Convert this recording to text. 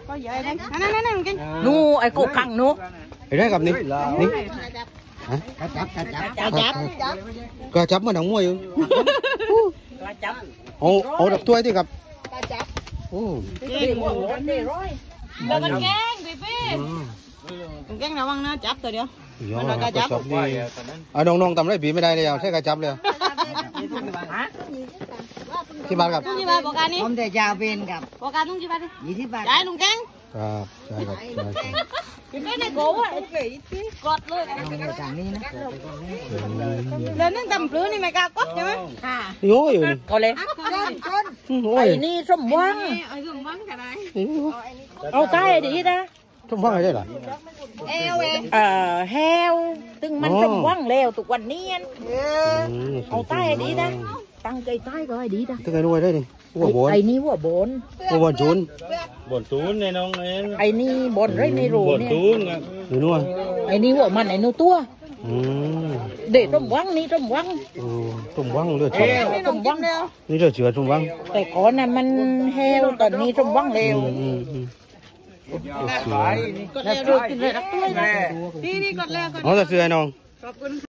có vậy đây nè cái nu ai cổ căng nu thì đấy gặp ní ní cà chắp mà đóng môi ô đập tuôi thì gặp ô con kén nào ăn nó chắp rồi đó là cà chắp ở đông đông tầm đấy bịไม่ได้เลยใช่cà chắpเลยที่บ้านกับที่บ้านบอกกันนี่ผมแต่ยาวเป็นกับบอกกันลุงที่บ้านดิ20 บาทได้ลุงแกงครับใช่ครับ cái này cố à gọt luôn lên đến tầm rưỡi này mày cao cốt chứ à ôi có lẽ ôi ni sum văngเอาใต้ดีนะ sum văngอะไรล่ะ heo ตึงมันสมว่างแล้วทุกวันนี้เอาใต้ดีนะตั้งใจใต้ก็ให้ดีนะ tức cái nuôi đấy điหัวบนไอ้นี่หัวบนหัวบนจูนบนตูนในน้องเอ็นไอ้นี่บนไรในรูบนเนี่ยตูนครับหรือnuôi ไอ้นี่หัวมันไอ้นู่ตัว để trồng vắngนี่trồng vắng ตุ่มวังเลือดชม trồng vắng นี่เลือดเชื้อตุ่มวังแต่ก่อนนั้นมันแห้วตอนนี้trồng vắngแล้วแล้วกินเลยรักตัว đi đi gọt leo อ๋อจะซื้อไอ้น้อง